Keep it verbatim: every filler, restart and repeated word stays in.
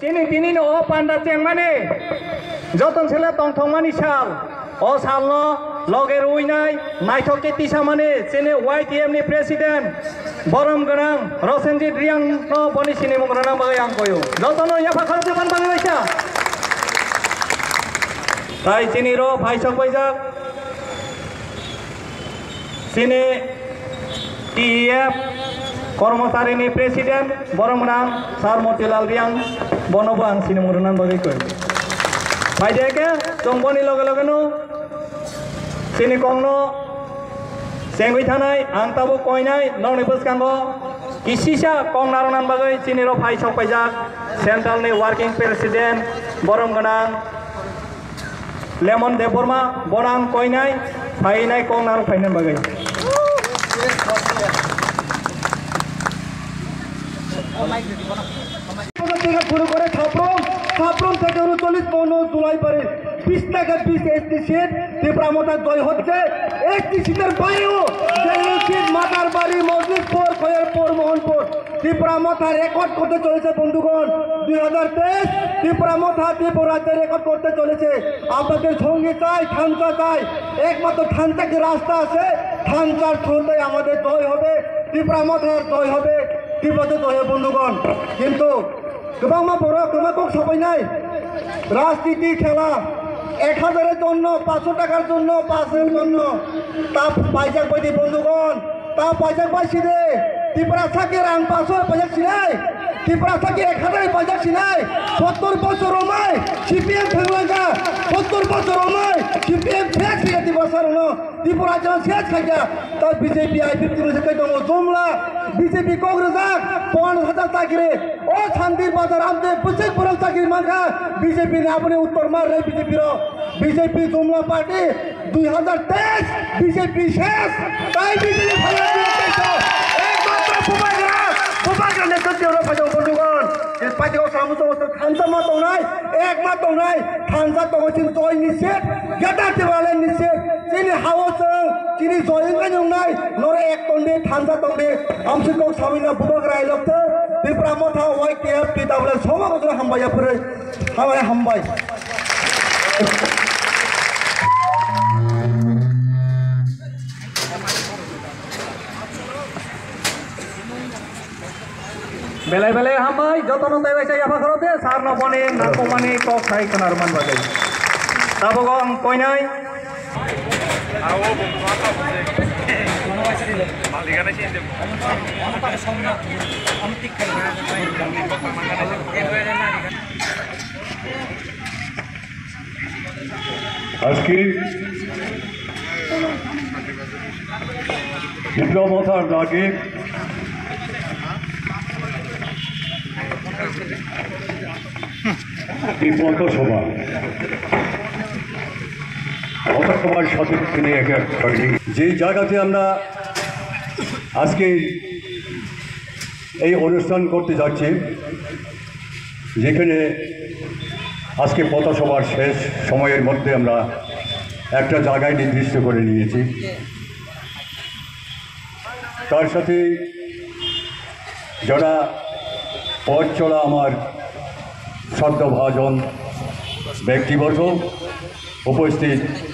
Sini sini no panda ceng mane, joton sila tong tong mani sal, o sal no loger uinai, naithok ke tisa mane, sini Y T M ni presiden, borom ganang, Rosenjit Riang no boni sini mungkana bagai yang koyo, joton no ya pakar depan bagai baca. Tai sini ro paisok paisok, sini T F Kormosari ni presiden, borom ganang, Sar Motilal Riang. Bono bang sini murunan bagai kau. Baik ke, jong boni loge loge no, sini kong no, sengwi thanai, ang tabu koi nai, nong nibus kanbo, kisisa kong naronan bagai sini ro phai sok pajak, central ni working president, borom ganang, lemon deborma, borang koi nai, phai nai kong naro phainan bagai. শুরু করে ছাপ্রম ছাপ্রম থেকে উনচল্লিশ পনেরো জুলাই পরে বিশ টাকা বিশ ST seat তীব্রামতার জয় হচ্ছে এসটি সিটের বাইরেও সিট মাতার বাড়ি মসজিদপুর খয়েরপুর মোহনপুর তীব্রামতা রেকর্ড করতে চলেছে বন্ধুগণ দুই হাজার তেইশ তীব্রামতা ত্রিপুরাতে রেকর্ড করতে চলেছে আপনাদের সঙ্গে চাই থানচা চাই একমাত্র থানচা কি রাস্তা আছে থানচার থ্রুতে আমাদের জয় হবে তীব্রামতার জয় হবে তীব্রতে জয় হবে বন্ধুগণ কিন্তু गोबां मा बर' गोबां कक सफैनाय राजनीति खेला एक हाजारेर जन्य पाँचशो टाकार जन्य पाँचेर जन्य ता पाइजाक बायदि बंधुगण ता पाइजाक बायसिने त्रिपुरा साकेर आं पाँचशो पाइजाकसिनाय त्रिपुरा साके एक हाजार पाइजाकसिनाय सत्तर बছর हमाय सीपीएम फेंगलांगा सत्तर बছর हमाय सीपीएम फेक सिगाति बसारनो त्रिपुरा जन सेच खाइया ता बीजेपी आई फिफ्टी से दङ जमला बीजेपी कग्रजाक पन्नास हाजार चाकरी ओ शान्तिर बाजार आमदे बुझे पुरल चाकरी मांगा बीजेपी ने अपने उत्तर मार रहे बीजेपी रो बीजेपी जुमला पार्टी दुई हजार तेईस बीजेपी शेष ताई बीजेपी फला दियो एकमात्र फुबाग्रा फुबाग्रा नेतृत्व रो फाइदो बन्दुगन इस पार्टी को सामु तो खानसा मा दंनाय एकमा दंनाय खानसा दंसिन जय निषेध गेटा तिवाले निषेध चिनि हावस चिनि जयंगा नंनाय नरे एक तंदे खानसा दंदे आमसिको सामिना फुबाग्रा आइलक्थ त्रिपुरा मथा वाइ के एफ टी डब्ल्यू समागजरा हामबाय फोरै हाबाय हामबाय बेलाय बेलाय हामबाय जतन ताइबायसा याफा खरते सार न बने नाको माने कक थाइ कनार मान बागै ताबगं कयनाय आओ बंधुआ मालिकाना सिन दे अनता समना अनतिक करना আজকে বিপ্লবতার ডাকে এই পথসভা পথসভার সাথে নিয়ে এক যে জায়গাতে আমরা আজকে এই অনুষ্ঠান করতে যাচ্ছি যেখানে আজকে পথসভার শেষ সময়ের মধ্যে আমরা একটা জায়গায় নির্দিষ্ট করে নিয়েছি তার সাথে যারা পথ চলা আমার শ্রদ্ধাভাজন ব্যক্তিবর্গ উপস্থিত